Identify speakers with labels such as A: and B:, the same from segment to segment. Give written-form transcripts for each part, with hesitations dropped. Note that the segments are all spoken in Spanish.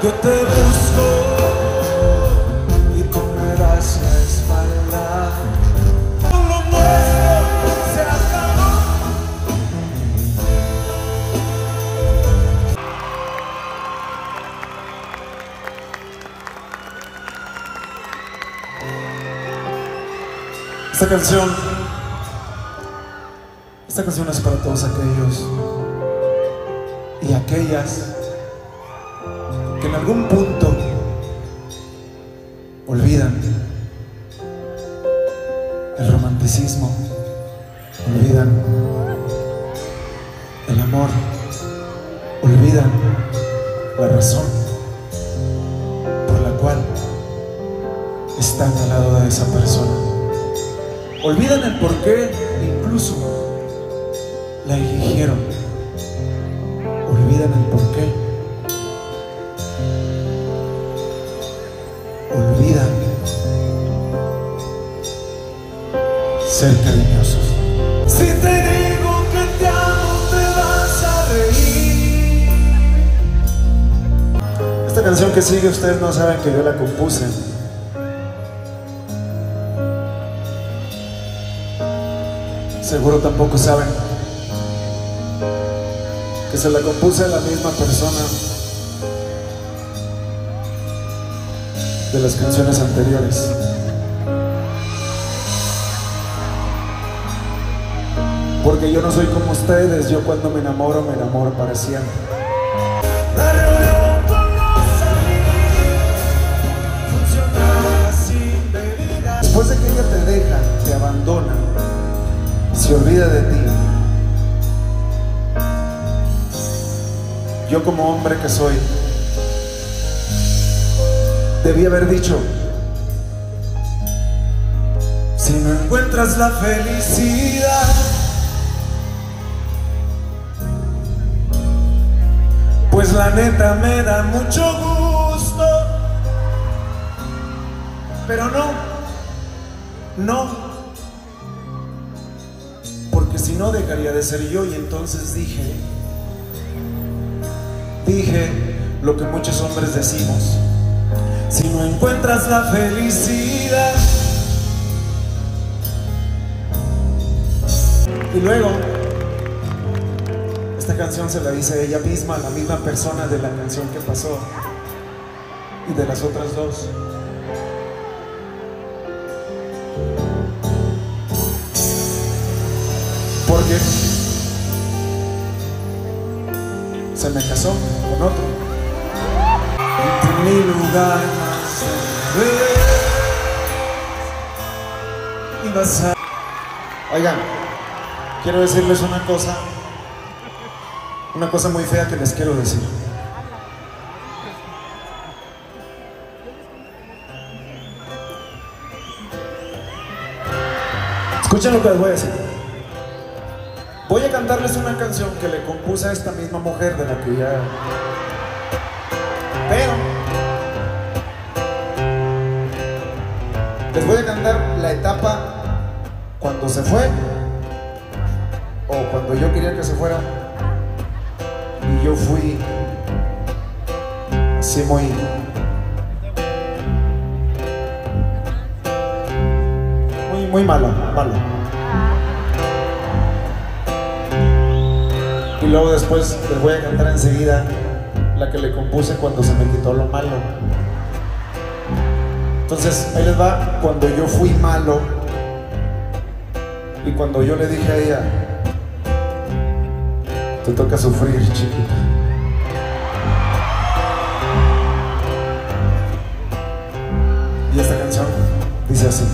A: Yo te busco y tú me das la espalda. Lo nuestro se acabó. Esta canción es para todos aquellos y aquellas que en algún punto olvidan el romanticismo, olvidan el amor, olvidan la razón por la cual están al lado de esa persona. Olvidan el porqué, incluso la eligieron. Olvidan el porqué. Olvidan ser cariñosos. Si te digo que te amo, te vas a reír. Esta canción que sigue, ustedes no saben que yo la compuse. Seguro tampoco saben que se la compuse a la misma persona de las canciones anteriores. Porque yo no soy como ustedes, yo cuando me enamoro para siempre. Después de que ella te deja, te abandona, se olvida de ti, yo como hombre que soy, debí haber dicho: si no encuentras la felicidad, pues la neta me da mucho gusto, pero no, porque si no dejaría de ser yo. Y entonces dije lo que muchos hombres decimos: si no encuentras la felicidad. Y luego esta canción se la dice ella misma, la misma persona de la canción que pasó y de las otras dos. Porque se me casó con otro. En mi lugar más y vas a... Oigan, quiero decirles una cosa muy fea que les quiero decir. Escuchen lo que les voy a decir. Voy a cantarles una canción que le compuse a esta misma mujer de la que ya... Pero les voy a cantar la etapa cuando se fue o cuando yo quería que se fuera y yo fui así muy malo. Y luego después les voy a cantar enseguida la que le compuse cuando se me quitó lo malo. Entonces ahí les va cuando yo fui malo y cuando yo le dije a ella: te toca sufrir, chiquita. Y esta canción dice así.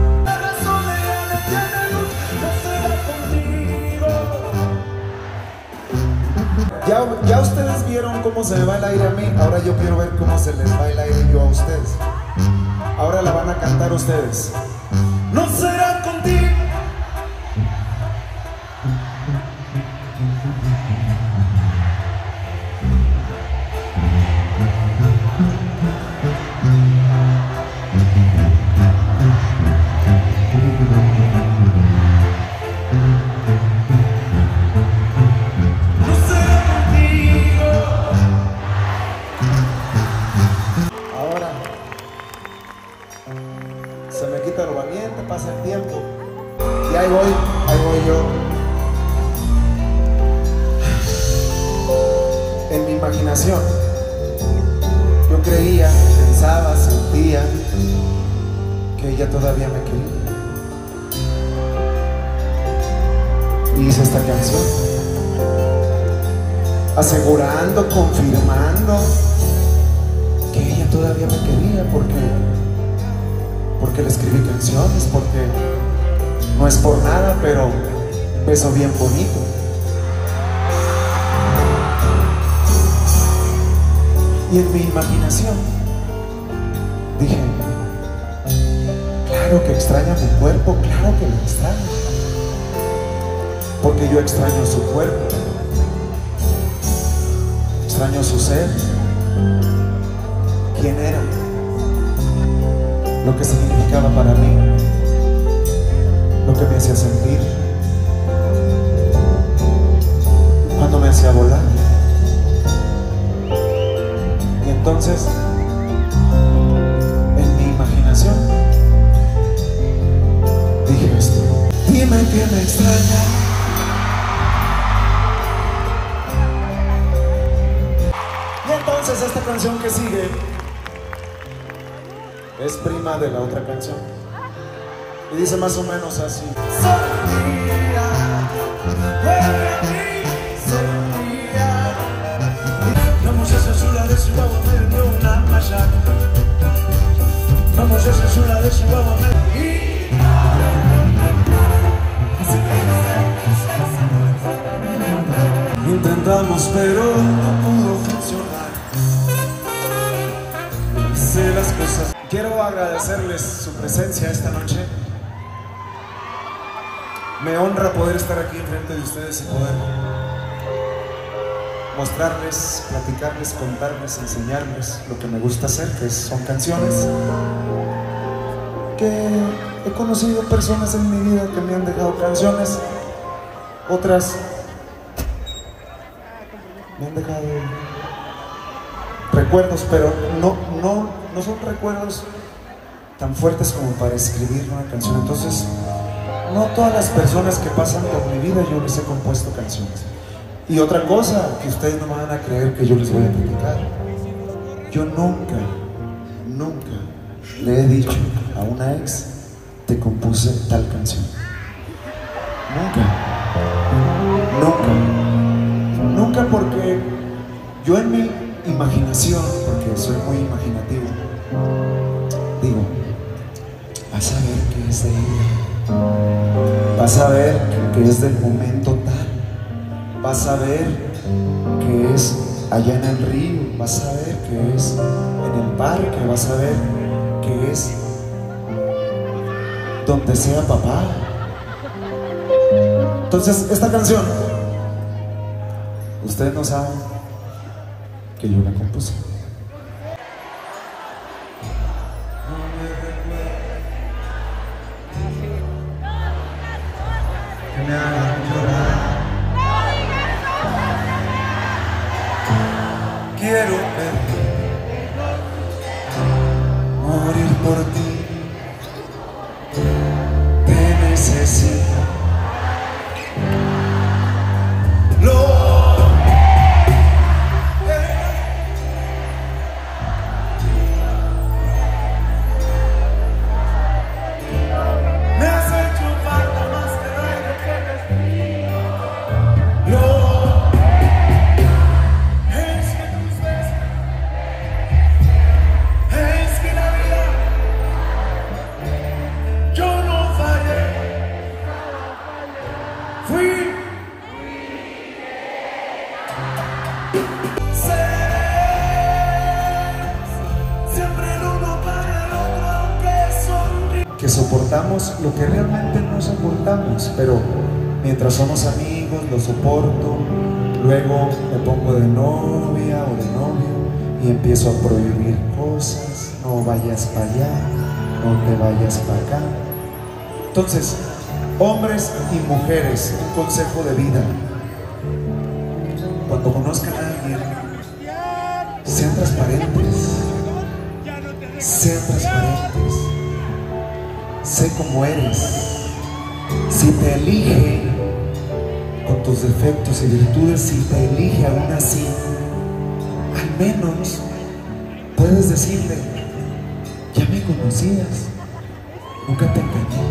A: Ya ustedes vieron cómo se me va el aire a mí, ahora yo quiero ver cómo se les va el aire yo a ustedes. Ahora la van a cantar ustedes. No será contigo. pero valiente, pasa el tiempo. Y ahí voy yo. En mi imaginación, yo creía, pensaba, sentía que ella todavía me quería. Y hice esta canción, asegurando, confirmando que ella todavía me quería, porque le escribí canciones, porque no es por nada, pero un beso bien bonito. Y en mi imaginación dije, claro que extraña mi cuerpo, claro que lo extraño, porque yo extraño su cuerpo, extraño su ser, quién era, lo que significaba para mí, lo que me hacía sentir, cuando me hacía volar. Y entonces, en mi imaginación, dije esto: dime que me extraña. Y entonces esta canción que sigue es prima de la otra canción y dice más o menos así: intentamos pero no pudo funcionar. Sé las cosas. Quiero agradecerles su presencia esta noche. Me honra poder estar aquí enfrente de ustedes y poder mostrarles, platicarles, contarles, enseñarles lo que me gusta hacer, que son canciones. Que he conocido personas en mi vida que me han dejado canciones, otras me han dejado recuerdos, pero no son recuerdos tan fuertes como para escribir una canción. Entonces, no todas las personas que pasan por mi vida yo les he compuesto canciones. Y otra cosa que ustedes no me van a creer que yo les voy a platicar: yo nunca le he dicho a una ex, te compuse tal canción. Nunca, porque yo en mi imaginación, porque soy muy imaginativo, digo, vas a ver que es de ella, vas a ver que es del momento tal, vas a ver que es allá en el río, vas a ver que es en el parque, vas a ver que es donde sea papá. Entonces, esta canción, ustedes no saben que yo la compuse. Que me hagan llorar. Quiero verte morir por ti. Te necesito. Que soportamos lo que realmente no soportamos, pero mientras somos amigos lo soporto, luego me pongo de novia o de novio y empiezo a prohibir cosas: no vayas para allá, no te vayas para acá. Entonces, hombres y mujeres, un consejo de vida: cuando conozcan a alguien, sean transparentes, sean transparentes. sé cómo eres. Si te elige con tus defectos y virtudes, si te elige aún así, al menos puedes decirle: ya me conocías, nunca te engañé.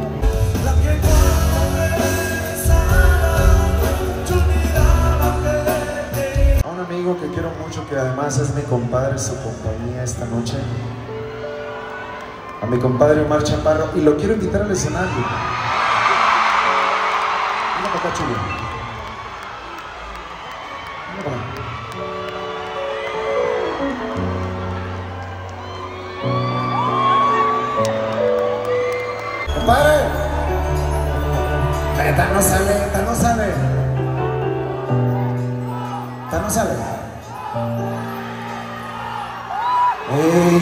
A: A un amigo que quiero mucho, que además es mi compadre, su compañía esta noche, a mi compadre Omar Chaparro, y lo quiero invitar al escenario. Venga para acá, chulo. Venga para acá. Compadre, esta no sale, esta no sale. Esta no sale. Ey.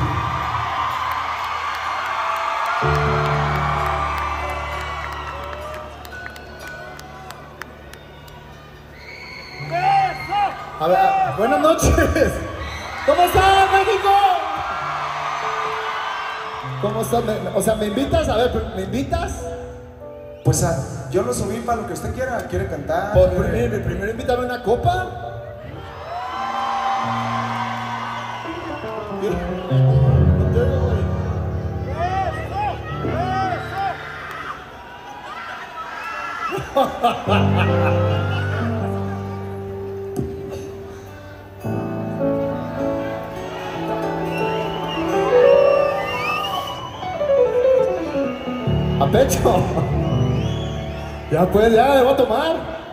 B: A ver, buenas noches. ¿Cómo estás, México? ¿Cómo estás? O sea, ¿me invitas? A ver, ¿me invitas?
A: Pues yo lo subí para lo que usted quiera. ¿Quiere cantar?
B: Primero invítame una copa. A pecho. Ya pues, ya me voy a tomar.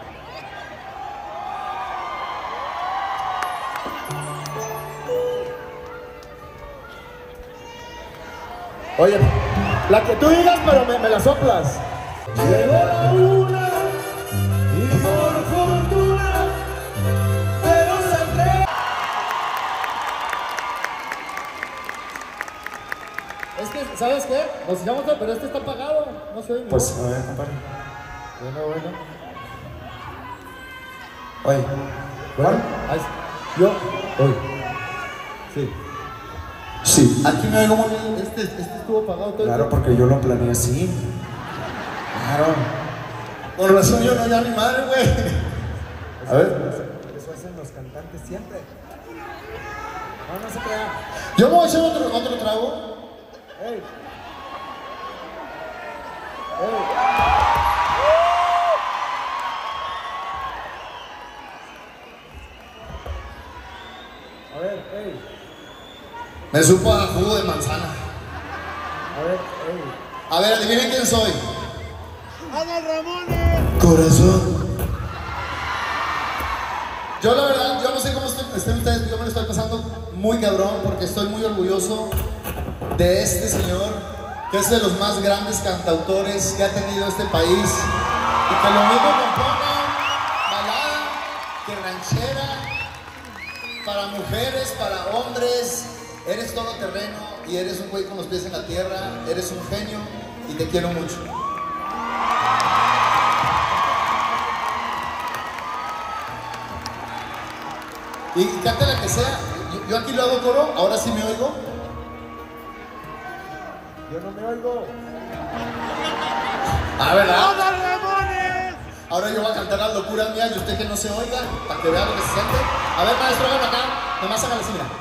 B: Oye, la que tú digas, pero me la soplas. Llegó la una y por fortuna pero saldré. Es que, ¿sabes qué? Nos echamos, pero este está apagado. No se oye.
A: Pues, a ver, compadre.
B: Bueno.
A: Oye,
B: Bueno, yo, hoy. Sí.
A: sí.
B: Aquí me oigo muy bien. Este estuvo apagado todo.
A: Claro, porque yo lo planeé así. Claro.
B: Por razón yo no llamo a mi madre, güey.
A: A ver.
B: Eso hacen los cantantes siempre. No se crea. Yo me voy a echar otro trago. Ey. A ver, ey. Me supo a jugo de manzana. A ver, adivinen quién soy. ¡Adal Ramones! Corazón. Yo la verdad, yo no sé cómo estén ustedes, yo me lo estoy pasando muy cabrón porque estoy muy orgulloso de este señor, que es de los más grandes cantautores que ha tenido este país y que lo mismo compone balada que ranchera, para mujeres, para hombres. Eres todoterreno y eres un güey con los pies en la tierra, eres un genio y te quiero mucho. Y canta la que sea. Yo aquí lo hago coro, ahora sí me oigo. Yo no me oigo. Ah, ¿verdad? Ahora yo voy a cantar las locuras mías y usted que no se oiga, para que vea lo que se siente. A ver, maestro, hágame acá. Nomás hágale así, mira.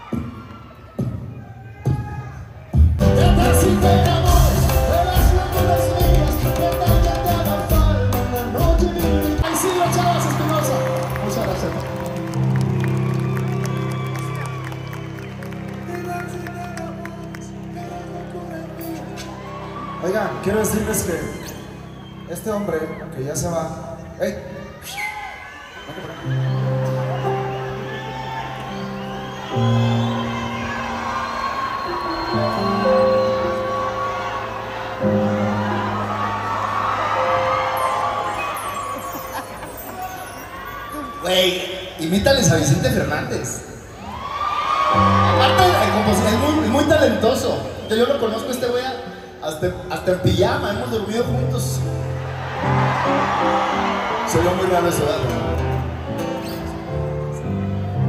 A: Oigan, quiero decirles que este hombre, que ya se va. ¡Ey!
B: Güey, imítales a Vicente Fernández. Aparte, el compositor es muy talentoso. Yo lo conozco este güey hasta en pijama, hemos dormido juntos. Se vio muy raro eso, ¿verdad?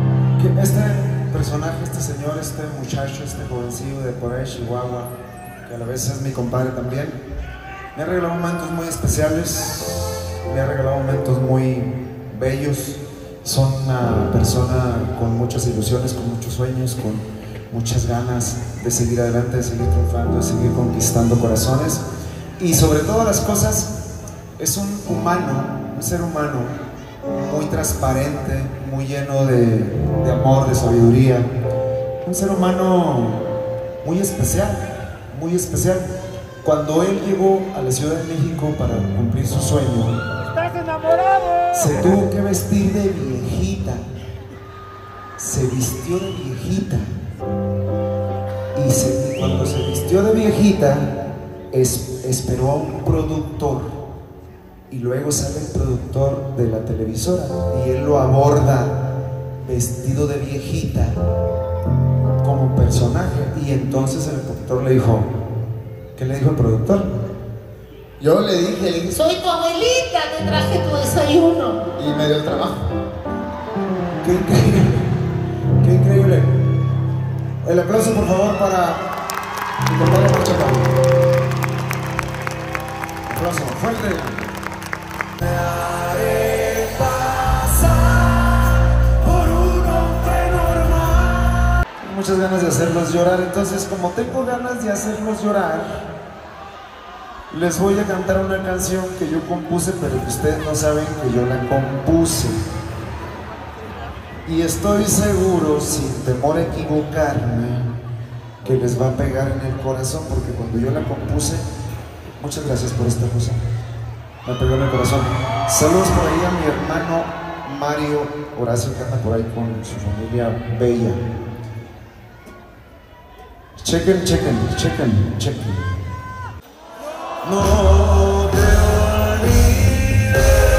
A: Que este personaje, este señor, este muchacho, este jovencillo de por ahí, Chihuahua, que a la vez es mi compadre también. Me ha regalado momentos muy especiales, me ha regalado momentos muy bellos. Son una persona con muchas ilusiones, con muchos sueños, con muchas ganas de seguir adelante, de seguir triunfando, de seguir conquistando corazones. Y sobre todas las cosas, es un humano, un ser humano muy transparente, muy lleno de amor, de sabiduría. Un ser humano muy especial, muy especial. Cuando él llegó a la Ciudad de México para cumplir su sueño,
C: ¡estás enamorado!
A: se tuvo que vestir de viejita. Se vistió de viejita. Y cuando se vistió de viejita, esperó a un productor. Y luego sale el productor de la televisora y él lo aborda vestido de viejita como personaje. Y entonces el productor le dijo, ¿qué le dijo el productor?
B: Yo le dije,
C: Soy tu abuelita, te traje tu desayuno.
B: y me dio el trabajo.
A: ¡Qué increíble! ¡Qué increíble! El aplauso, por favor, para mi compadre Marchapa. Aplauso fuerte. Me haré pasar por un hombre normal. Tengo muchas ganas de hacerlos llorar, entonces como tengo ganas de hacerlos llorar, les voy a cantar una canción que yo compuse, pero que ustedes no saben que yo la compuse. Y estoy seguro, sin temor a equivocarme, que les va a pegar en el corazón, porque cuando yo la compuse, muchas gracias por esta cosa, me pegó en el corazón. Saludos por ahí a mi hermano Mario Horacio, que anda por ahí con su familia bella. Chequen. No te olvides,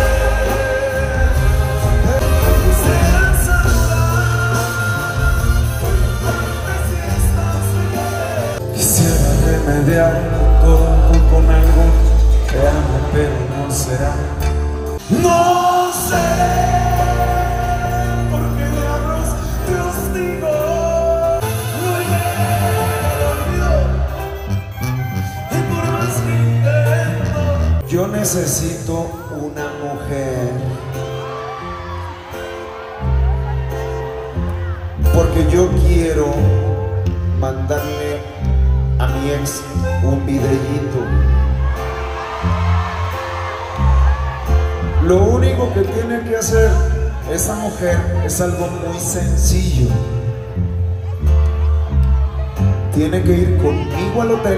A: quisiera remediar todo con algo que amo, pero no será. No sé por qué diablos te hostigo. No olvido, y por más que intento, yo necesito una mujer, porque yo quiero mandarle a mi ex un videíto. Lo único que tiene que hacer esa mujer es algo muy sencillo. Tiene que ir conmigo al hotel,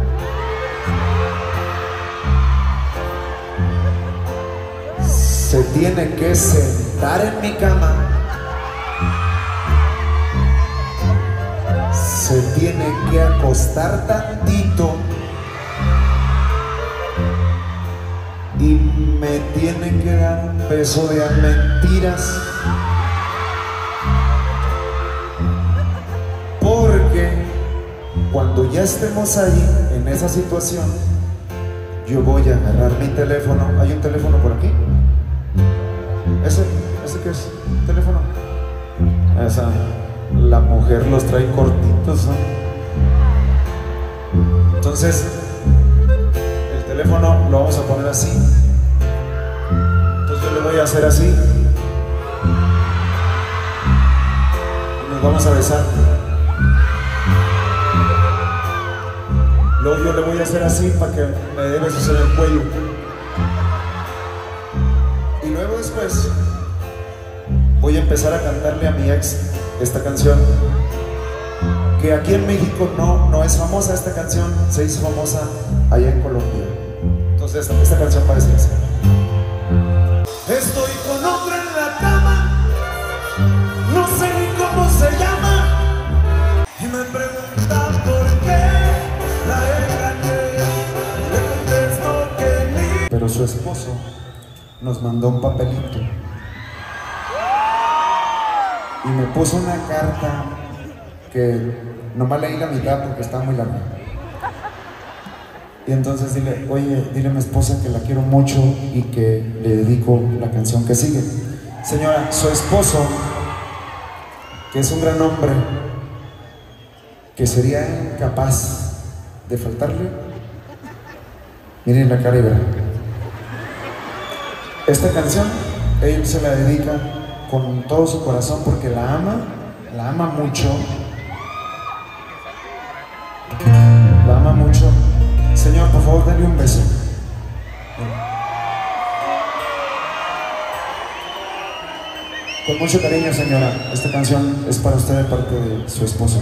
A: se tiene que sentar en mi cama, se tiene que acostar tantito y me tiene que dar un beso de a mentiras, porque cuando ya estemos ahí en esa situación, yo voy a agarrar mi teléfono. ¿Hay un teléfono por aquí? ¿Ese qué es? ¿Teléfono? Esa, la mujer los trae cortitos, ¿no? Entonces el teléfono lo vamos a poner así. Entonces yo le voy a hacer así y nos vamos a besar. Luego yo le voy a hacer así para que me dé besos en el cuello. Y luego después voy a empezar a cantarle a mi ex esta canción, que aquí en México no es famosa. Esta canción se hizo famosa allá en Colombia. Entonces esta canción parece así. Estoy con otro en la cama, no sé ni cómo se llama, y me pregunta por qué la engañé. Le contesto que ni... Pero su esposo nos mandó un papelito y me puso una carta que nomás leí la mitad porque está muy larga. Y entonces dile a mi esposa que la quiero mucho y que le dedico la canción que sigue. Señora, su esposo, que es un gran hombre, que sería incapaz de faltarle. Miren la cara y verán. Esta canción él se la dedica con todo su corazón porque la ama mucho. La ama mucho. Señor, por favor, dale un beso. Con mucho cariño, señora. Esta canción es para usted de parte de su esposo.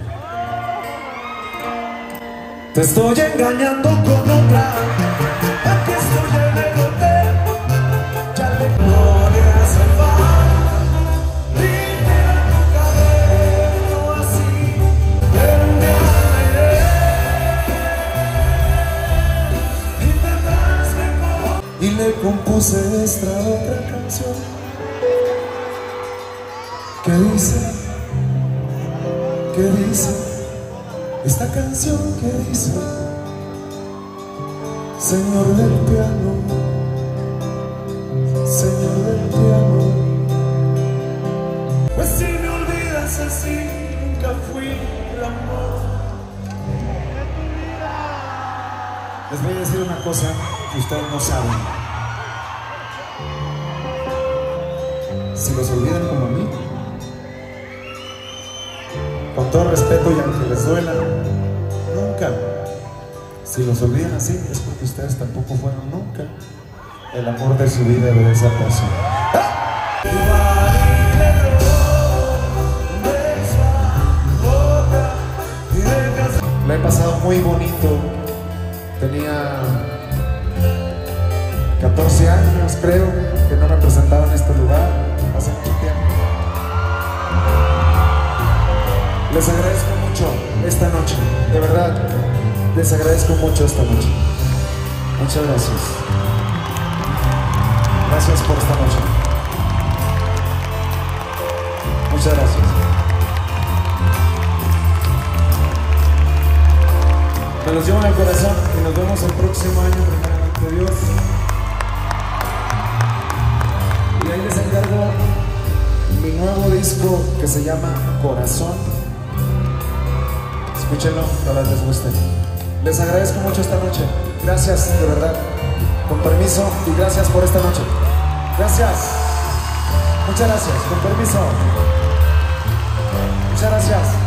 A: Te estoy engañando con otra. Aquí estoy en el hotel. Ya le pones el bar. Dime a tu cabello así. Y le compuse esta otra canción que dice esta canción que dice: Señor del piano, Señor del piano, pues si me olvidas así, nunca fui el amor. Les voy a decir una cosa que ustedes no saben. Si los olvidan como a mí, con todo respeto y aunque les duela, nunca. Si los olvidan así, es porque ustedes tampoco fueron nunca el amor de su vida de esa persona. La he pasado muy bonito. Tenía 14 años, creo, que no me presentaba en este lugar hace mucho tiempo. Les agradezco mucho esta noche, de verdad, les agradezco mucho esta noche. Muchas gracias. Gracias por esta noche. Muchas gracias. Me los llevo en el corazón y nos vemos el próximo año, primeramente Dios. Y ahí les encargo mi nuevo disco que se llama Corazón. Escúchenlo, ojalá les guste. Les agradezco mucho esta noche. Gracias, de verdad. Con permiso y gracias por esta noche. Gracias. Muchas gracias. Con permiso. Muchas gracias.